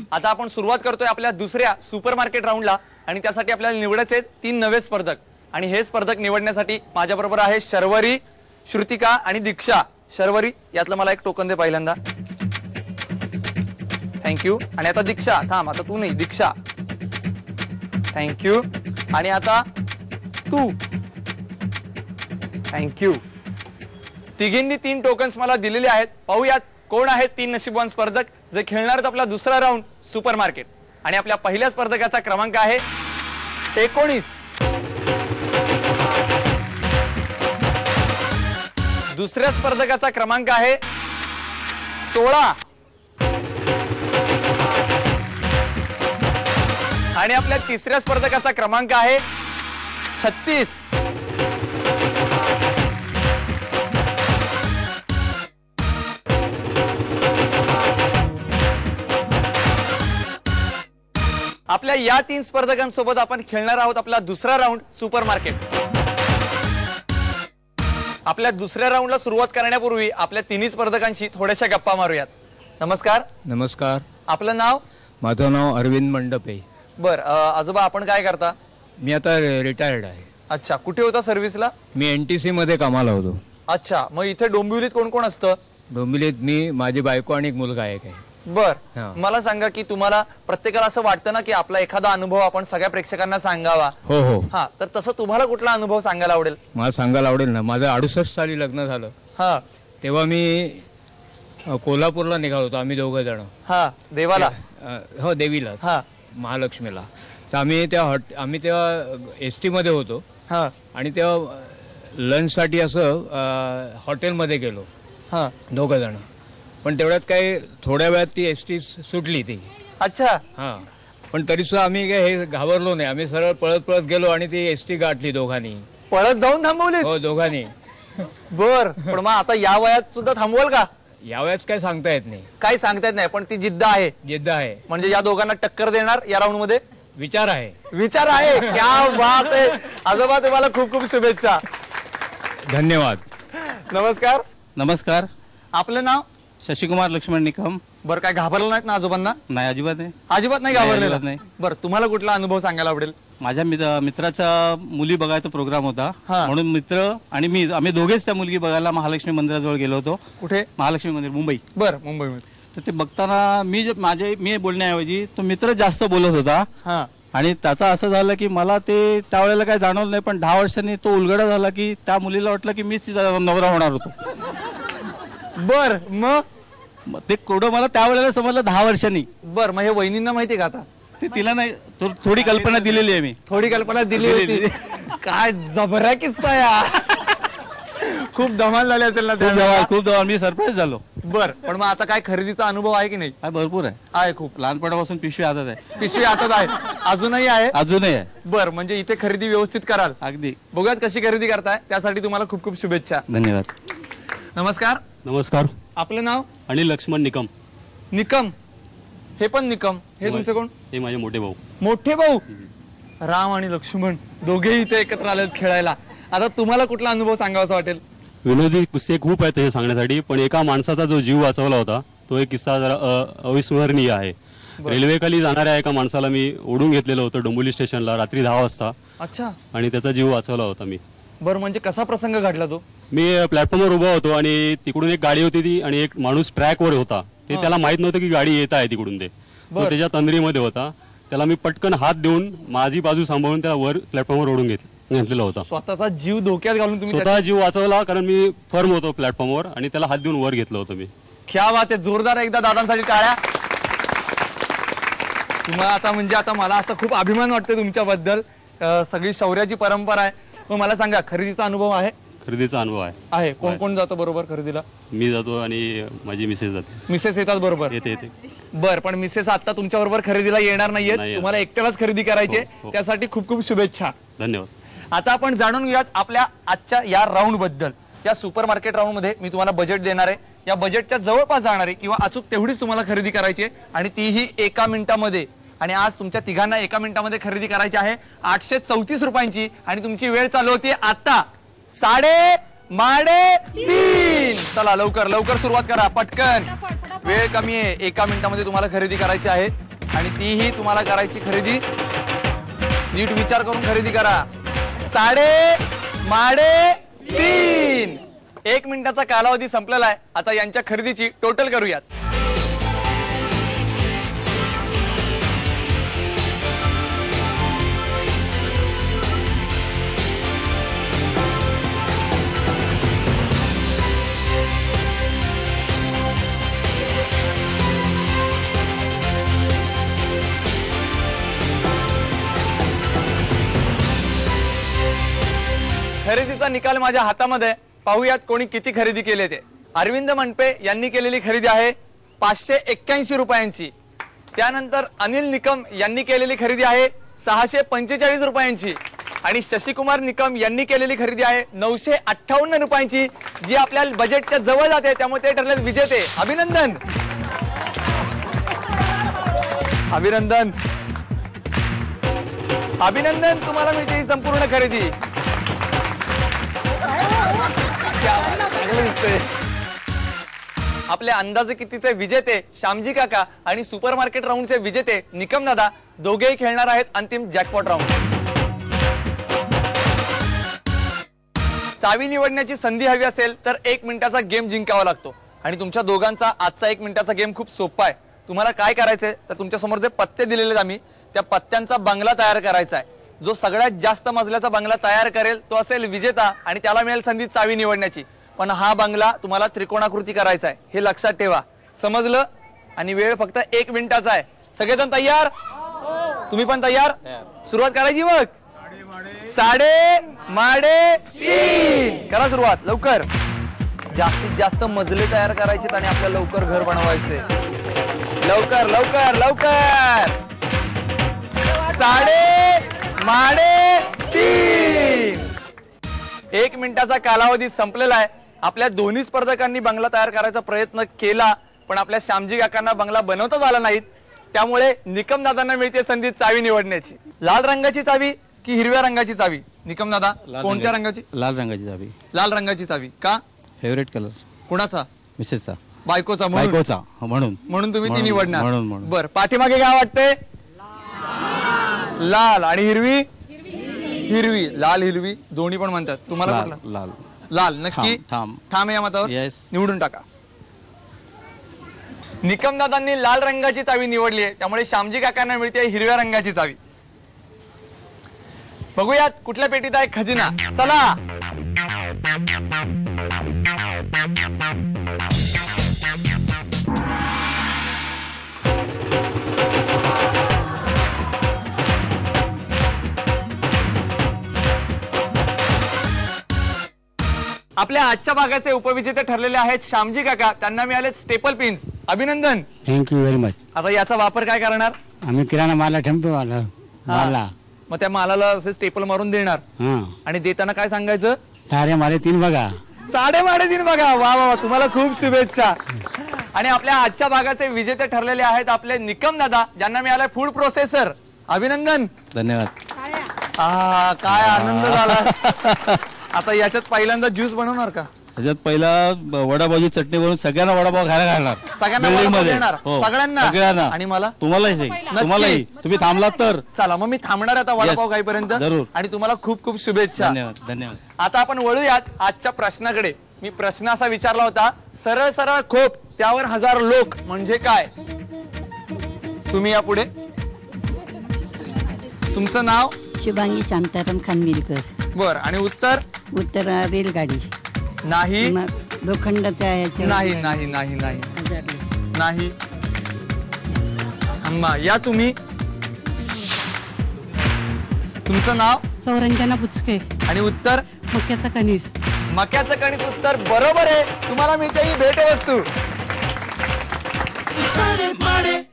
आता आपण सुरुवात करतोय आपल्या दुसऱ्या सुपरमार्केट राऊंडला आणि त्यासाठी आपल्याला निवडायचे आहेत 3 नवे स्पर्धक आणि हे स्पर्धक निवडण्यासाठी माझ्या बरोबर आहे शर्वरी, श्रुतिका आणि दीक्षा। शर्वरी, यातलं मला एक टोकन दे पहिल्यांदा। थँक्यू। आणि आता दीक्षा, थांब, आता तू नाही, दीक्षा, थँक्यू। आणि आता तू, थँक्यू। तिघींनी 3 टोकन्स मला दिलेले आहेत। पाहूयात कोण आहेत 3 नशीबवान स्पर्धक जे खेळणार आहेत आपला दुसरा राऊंड सुपरमार्केट। आणि आपल्या पहिल्या स्पर्धकाचा क्रमांक आहे 19, दुसऱ्या स्पर्धकाचा क्रमांक आहे 16 आणि आपल्या तिसऱ्या स्पर्धकाचा क्रमांक आहे 36। आपल्या या 3 स्पर्धकांसोबत आपण खेळणार आहोत आपला दुसरा राऊंड सुपरमार्केट। आपल्या दुसऱ्या राऊंडला सुरुवात करण्यापूर्वी आपल्या 3 स्पर्धकांशी थोड्याशा गप्पा मारूयात। नमस्कार। नमस्कार। आपलं नाव? माझं नाव अरविंद मंडपे। बर, आजोबा आपण काय करता? मी आता रिटायर्ड आहे। अच्छा, कुठे होता सर्व्हिसला? मी एनटीसी मध्ये कामाला होतो। अच्छा, मग इथे डोंबिवलीत कोण कोण असतं? डोंबिवलीत मी, माझी बायको आणि एक मुलगा आहे। बर, मला सांगा की तुम्हाला प्रत्येकाला असं वाटतं ना की आपला एखादा अनुभव आपण सगळ्या प्रेक्षकांना सांगावा? हो हो। हा, तर तसं तुम्हाला कुठला अनुभव सांगायला आवडेल? मला सांगायला आवडेल ना, माझं 68 साली लग्न झालं। हा, तेव्हा मी कोल्हापूरला निघालो होतो, आम्ही 2 जण। हा, देवाला? हो, देवीला, हा, महालक्ष्मीला। तर आम्ही तेव्हा एसटी मध्ये होतो। हा, आणि तेव्हा लंच साठी असं हॉटेलमध्ये गेलो। हा, 2 जण। पण तेवढ्यात काही थोड्या वेळात ती एसटी सुटली ती। अच्छा। हा, पण तरी सुद्धा आम्ही हे घाबरलो नाही, आम्ही सरळ पळत पळत गेलो आणि ती एसटी गाठली दोघांनी। पळत जाऊन थांबवली? हो, दोघांनी। बर, पण मग आता या वयात सुद्धा थांबवल का? यावेळेस काय सांगता येत नाही, काही सांगता येत नाही, पण ती जिद्द आहे। जिद्द आहे म्हणजे या दोघांना टक्कर देणार या राऊंड मध्ये? विचार आहे। विचार आहे। क्या बात आहे आजोबा, तुम्हाला खूप खूप शुभेच्छा। धन्यवाद। नमस्कार। नमस्कार। आपलं नाव? शशिकुमार लक्ष्मण निकम। बरं, काय घाबरलं नाहीत ना आजोबांना? नाही, अजिबात नाही। अजिबात नाही घाबरलेलं? नाही। बरं, तुम्हाला कुठला अनुभव सांगायला आवडेल? माझ्या मित्राचा मुली बघायचा प्रोग्राम होता, हा। म्हणून मित्र आणि मी, आम्ही दोघेच त्या मुलगी बघायला महालक्ष्मी मंदिराजवळ गेलो होतो। कुठे? महालक्ष्मी मंदिर, मुंबई। बरं, मुंबईमध्ये। तर ते बघताना मी बोलण्याऐवजी तो मित्र जास्त बोलत होता। हा, आणि त्याचं असं झालं की मला ते त्यावेळेला काय जाणवलं नाही, पण 10 वर्षांनी तो उलगडा झाला की त्या मुलीला वाटलं की मीच तिचा नवरा होणार होतो। बर, मग ते कोडं मला त्यावेळेला समजलं 10 वर्षांनी। बर, मग हे वहिनींना माहितीये का आता? ते तिला नाही, थोडी कल्पना दिलेली आहे मी। थोडी कल्पना दिली होती? काय जबरा किस्सा या। खूप धमाल झाली असेल ना? खूप धमाल, मी सरप्राईज झालो। बर, पण मग आता काय खरेदीचा अनुभव आहे की नाही? भरपूर आहे। आहे खूप? लहानपणापासून पिशवी हातात आहे। पिशवी हातात आहे? अजूनही आहे? अजूनही आहे। बर, म्हणजे इथे खरेदी व्यवस्थित कराल? अगदी। बघूयात कशी खरेदी करताय, त्यासाठी तुम्हाला खूप खूप शुभेच्छा। धन्यवाद। नमस्कार। नमस्कार। आपलं नाव? अनिल लक्ष्मण निकम। निकम? हे पण निकम? हे तुमचे कोण? हे माझे मोठे भाऊ। मोठे भाऊ? राम आणि लक्ष्मण दोघेही इथे एकत्र आलेत खेळायला। आता तुम्हाला कुठला अनुभव सांगावासा वाटेल? विनोदी किस्से खूप आहेत हे सांगण्यासाठी, पण एका माणसाचा जो जीव वाचवला होता तो एक किस्सा जरा अविस्मरणीय आहे। रेल्वेखाली जाणाऱ्या एका माणसाला मी ओढून घेतलेलं होतं डोंबिवली स्टेशनला रात्री 10 वाजता। अच्छा। आणि त्याचा जीव वाचवला होता मी। बरं, म्हणजे कसा प्रसंग घडला तो? मी प्लॅटफॉर्मवर उभा होतो आणि तिकडून एक गाडी होती ती, आणि एक माणूस ट्रॅकवर होता। ते त्याला माहित नव्हतं की गाडी येत आहे तिकडून। तो त्याच्या तंद्रीमध्ये होता। त्याला मी पटकन हात देऊन माझी बाजू सांभाळून त्याला वर प्लॅटफॉर्मवर ओढून घेतलेला होता। स्वतःचा जीव धोक्यात घालून तुम्ही? स्वतः जीव वाचवला, कारण मी फर्म होतो प्लॅटफॉर्मवर आणि त्याला हात देऊन वर घेतलं होतं मी। क्या बात आहे, जोरदार एकदा दादांसाठी टाळ्या। तुम्हाला आता म्हणजे आता मला असं खूप अभिमान वाटतोय तुमच्याबद्दल। सगळी शौर्याची परंपरा आहे। मग मला सांगा, खरेदीचा अनुभव आहे? खरेदीचा अनुभव आहे। कोण कोण जातो बरोबर खरेदीला? मी जातो आणि माझी मिसेस जाते। मिसेस येतात बरोबर? येते। बर, पण मिसेस आता तुमच्या बरोबर खरेदीला येणार नाहीयेत, तुम्हाला एकट्यालाच खरेदी करायची आहे। त्यासाठी खूप खूप शुभेच्छा। धन्यवाद। आता आपण जाणून घेऊयात आपल्या आजच्या या राऊंड बद्दल। या सुपरमार्केट राऊंड मध्ये मी तुम्हाला बजेट देणार आहे। या बजेटच्या जवळपास जाणार आहे किंवा अचूक तेवढीच तुम्हाला खरेदी करायची आहे, आणि तीही 1 मिनिटामध्ये। आणि आज तुमच्या तिघांना 1 मिनिटामध्ये खरेदी करायची आहे 834 रुपयांची, आणि तुमची वेळ चालू होती आता 3:30। चला लवकर लवकर सुरुवात करा, पटकन, वेळ कमी आहे। 1 मिनिटामध्ये तुम्हाला खरेदी करायची आहे। आणि तीही तुम्हाला करायची खरेदी नीट विचार करून खरेदी करा. 3.5 1 मिनिटाचा कालावधी संपलेला आहे. आता यांच्या खरेदीची टोटल करूयात. खरेदीचा निकाल माझ्या हातामध्ये. पाहूयात कोणी किती खरेदी केले ते. अरविंद मनपे यांनी केलेली खरेदी आहे 581 रुपयांची. त्यानंतर अनिल निकम यांनी केलेली खरेदी आहे 645 रुपयांची. आणि शशिकुमार निकम यांनी केलेली खरेदी आहे 958 रुपयांची, जी आपल्या बजेटच्या जवळ जाते. त्यामुळे ते ठरले विजेते. अभिनंदन अभिनंदन अभिनंदन, तुम्हाला मिळते ही संपूर्ण खरेदी. आपल्या अंदाजे कितीचे विजेते श्यामजी काका आणि सुपरमार्केट राऊंडचे विजेते निकम दादा दोघेही खेळणार आहेत अंतिम जॅकपॉट राऊंड. चावी निवडण्याची संधी हवी असेल तर 1 मिनिटाचा गेम जिंकावा लागतो. आणि तुमच्या दोघांचा आजचा 1 मिनिटाचा गेम खूप सोपा आहे. तुम्हाला काय करायचंय तर तुमच्या समोर जे पत्ते दिलेले आहेत आम्ही, त्या पत्त्यांचा बंगला तयार करायचा आहे. जो सगळ्यात जास्त मजल्याचा बंगला तयार करेल तो असेल विजेता आणि त्याला मिळेल संधी चावी निवडण्याची. पण हा बंगला तुम्हाला त्रिकोणाकृती करायचा आहे, हे लक्षात ठेवा. समजलं? आणि वेळ फक्त 1 मिनिटाचा आहे. सगळेजण तयार? तुम्ही पण तयार? सुरुवात करायची मग. 3.5 करा सुरुवात लवकर. जास्तीत जास्त मजले तयार करायचे आणि आपल्याला लवकर घर बनवायचे. लवकर लवकर लवकर. 3.5 1 मिनिटाचा कालावधी संपलेला आहे. आपल्या दोन्ही स्पर्धकांनी बंगला तयार करायचा प्रयत्न केला, पण आपल्या श्यामजी काकांना बंगला बनवताच आला नाहीत. त्यामुळे निकम दादांना मिळते संधी चावी निवडण्याची. लाल रंगाची चावी की हिरव्या रंगाची चावी? निकम दादा कोणत्या रंगाची? लाल रंगाची चावी. लाल रंगाची चावी का? Favourite colour. कुणाचा? मिसेसचा. बायकोचा. म्हणून तुम्ही ती निवडणार. बर, पाठीमागे काय वाटतंय? लाल आणि हिरवी. हिरवी, लाल हिरवी दोन्ही पण म्हणतात. तुम्हाला कुठला? लाल. लाल नक्की ठाम. ठाम या मतावर? Yes. निवडून टाका. निकम दादांनी लाल रंगाची चावी निवडली आहे, त्यामुळे श्यामजी काकांना मिळते हिरव्या रंगाची चावी. बघूयात कुठल्या पेटीत आहे खजिना. चला. आपल्या आजच्या भागाचे उपविजेते ठरलेले आहेत श्यामजी काका. त्यांना मिळाले स्टेपल पिन्स. अभिनंदन. Thank you very much. आता याचा वापर काय करणार? आम्ही किराणा माला टेम्पो माला. मग त्या मालाला असे स्टेपल मारून देणार आणि देताना काय सांगायचं? सारे माले 3 बघा. 3.5 बघा. वा वा, तुम्हाला खूप शुभेच्छा. आणि आपल्या आजच्या भागाचे विजेते ठरलेले आहेत आपले निकम दादा, ज्यांना मिळालाय फूड प्रोसेसर. अभिनंदन. धन्यवाद. काय आनंद झाला. आता याच्यात पहिल्यांदा ज्यूस बनवणार का? त्याच्यात पहिला वडापावची चटणी बनवून सगळ्यांना वडापाव खायला घालणार. सगळ्यांना Building वडापाव मध्ये. देणार? हो. सगळ्यांना? सगळ्यांना. आणि मला? तुम्हालाही. तुम्हालाही. तुम्ही थांबलात तर. चला मग मी थांबणार आता वडापाव Yes. खाईपर्यंत. जरूर. आणि तुम्हाला खूप खूप शुभेच्छा. धन्यवाद. धन्यवाद. आता आपण वळूयात आजच्या प्रश्नाकडे. मी प्रश्न असा विचारला होता, सरळ सरळ खोप त्यावर 1000 लोक म्हणजे काय? तुम्ही या पुढे. तुमचं नाव? शुभांगी शांताराम खानविलकर. बर. आणि उत्तर? उत्तर रेलगाडी. नाही. मग लोखंडाच्या ह्याच्या नाही नाही नाही नाही नाही. अम्मा या तुम्ही. तुमचं नाव? सौरंजना बुचके. आणि उत्तर? मक्याचा कणीस. मक्याचं कणीस उत्तर बरोबर आहे. तुम्हाला मिळते ही भेटवस्तू.